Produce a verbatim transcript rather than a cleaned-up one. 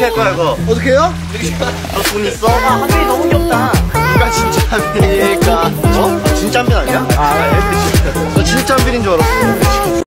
어떻게 할 거야 이거? 어떻게 해요? 너 돈 있어? 아, 하늘이 너무 귀엽다. 누가 진짜 하늘일까? 어?